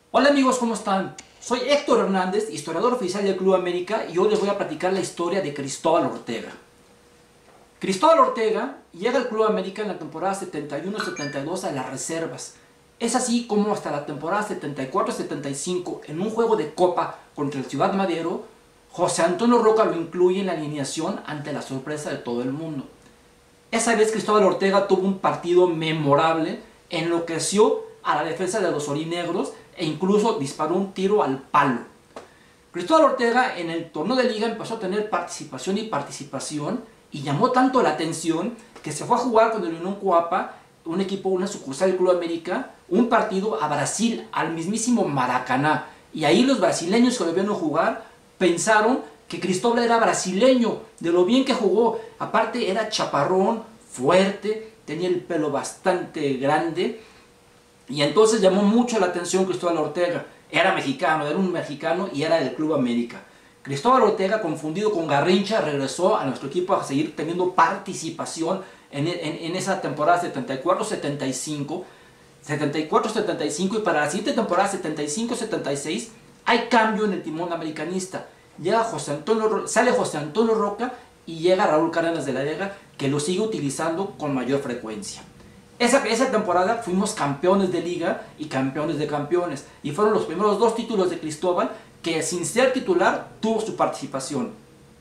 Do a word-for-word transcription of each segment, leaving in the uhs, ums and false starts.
Hola amigos, ¿cómo están? Soy Héctor Hernández, historiador oficial del Club América, y hoy les voy a platicar la historia de Cristóbal Ortega. Cristóbal Ortega llega al Club América en la temporada setenta y uno setenta y dos a las reservas. Es así como hasta la temporada setenta y cuatro setenta y cinco, en un juego de Copa contra el Ciudad Madero, José Antonio Roca lo incluye en la alineación ante la sorpresa de todo el mundo. Esa vez Cristóbal Ortega tuvo un partido memorable, enloqueció a la defensa de los orinegros e incluso disparó un tiro al palo. Cristóbal Ortega en el torneo de liga empezó a tener participación y participación y llamó tanto la atención que se fue a jugar con el Unión Coapa, un equipo, una sucursal del Club América, un partido a Brasil, al mismísimo Maracaná. Y ahí los brasileños que lo vieron jugar pensaron que Cristóbal era brasileño, de lo bien que jugó. Aparte era chaparrón, fuerte, tenía el pelo bastante grande. Y entonces llamó mucho la atención Cristóbal Ortega. Era mexicano, era un mexicano y era del Club América. Cristóbal Ortega, confundido con Garrincha, regresó a nuestro equipo a seguir teniendo participación en, en, en esa temporada setenta y cuatro setenta y cinco. setenta y cuatro setenta y cinco, y para la siguiente temporada setenta y cinco setenta y seis hay cambio en el timón americanista. Llega José Antonio, sale José Antonio Roca y llega Raúl Cárdenas de la Vega, que lo sigue utilizando con mayor frecuencia. Esa, esa temporada fuimos campeones de liga y campeones de campeones, y fueron los primeros dos títulos de Cristóbal que, sin ser titular, tuvo su participación.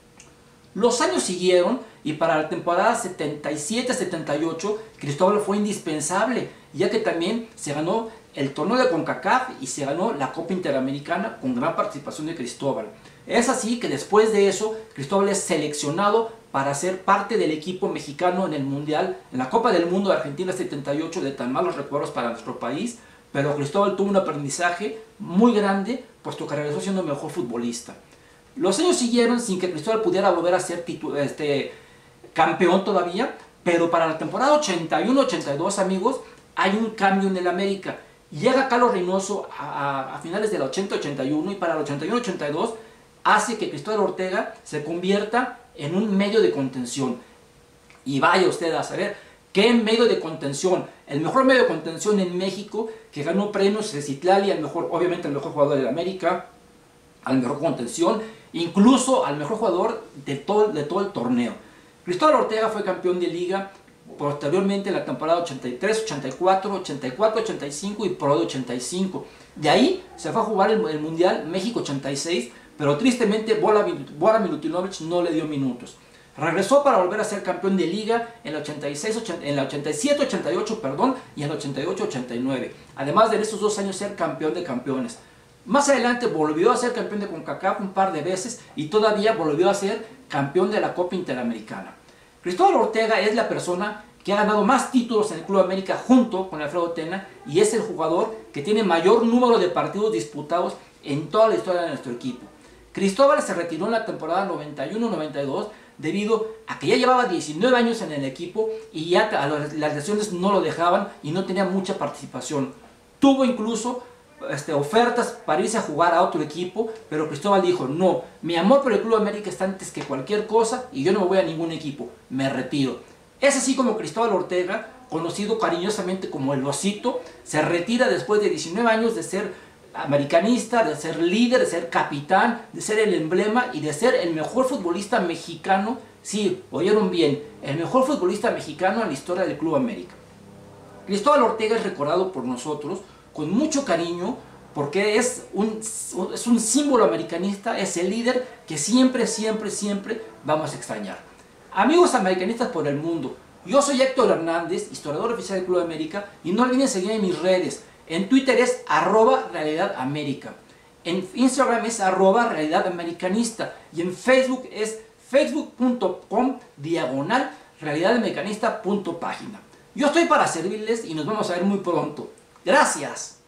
Los años siguieron y para la temporada setenta y siete setenta y ocho Cristóbal fue indispensable, ya que también se ganó el torneo de CONCACAF y se ganó la Copa Interamericana con gran participación de Cristóbal. Es así que después de eso Cristóbal es seleccionado para ser parte del equipo mexicano en el Mundial, en la Copa del Mundo de Argentina setenta y ocho, de tan malos recuerdos para nuestro país, pero Cristóbal tuvo un aprendizaje muy grande, puesto que regresó siendo mejor futbolista. Los años siguieron sin que Cristóbal pudiera volver a ser este, campeón todavía, pero para la temporada ochenta y uno ochenta y dos, amigos, hay un cambio en el América. Llega Carlos Reynoso a, a, a finales del ochenta ochenta y uno, y para el ochenta y uno ochenta y dos hace que Cristóbal Ortega se convierta en un medio de contención. Y vaya usted a saber qué medio de contención, el mejor medio de contención en México, que ganó premios de Citlali, al mejor, obviamente al mejor jugador de la América, al mejor contención, incluso al mejor jugador de todo, de todo el torneo. Cristóbal Ortega fue campeón de liga posteriormente en la temporada ochenta y tres ochenta y cuatro, ochenta y cuatro ochenta y cinco y Pro de ochenta y cinco. De ahí se fue a jugar el, el Mundial México ochenta y seis, pero tristemente Bora Milutinovic no le dio minutos. Regresó para volver a ser campeón de liga en la, ochenta y seis, ochenta, en la ochenta y siete ochenta y ocho, perdón, y en la ochenta y ocho ochenta y nueve. Además de en estos dos años ser campeón de campeones. Más adelante volvió a ser campeón de CONCACAF un par de veces y todavía volvió a ser campeón de la Copa Interamericana. Cristóbal Ortega es la persona que ha ganado más títulos en el Club América junto con Alfredo Tena, y es el jugador que tiene mayor número de partidos disputados en toda la historia de nuestro equipo. Cristóbal se retiró en la temporada noventa y uno noventa y dos debido a que ya llevaba diecinueve años en el equipo y ya las lesiones no lo dejaban y no tenía mucha participación. Tuvo incluso este, ofertas para irse a jugar a otro equipo, pero Cristóbal dijo: no, mi amor por el Club América está antes que cualquier cosa y yo no me voy a ningún equipo, me retiro. Es así como Cristóbal Ortega, conocido cariñosamente como el Osito, se retira después de diecinueve años de ser americanista, de ser líder, de ser capitán, de ser el emblema y de ser el mejor futbolista mexicano. Sí, oyeron bien, el mejor futbolista mexicano en la historia del Club América. Cristóbal Ortega es recordado por nosotros con mucho cariño porque es un, es un símbolo americanista, es el líder que siempre, siempre, siempre vamos a extrañar. Amigos americanistas por el mundo, yo soy Héctor Hernández, historiador oficial del Club América, y no olviden seguirme en mis redes. En Twitter es arroba realidad américa, en Instagram es arroba realidad americanista, y en Facebook es facebook punto com diagonal realidad americanista punto página. Yo estoy para servirles y nos vamos a ver muy pronto. Gracias.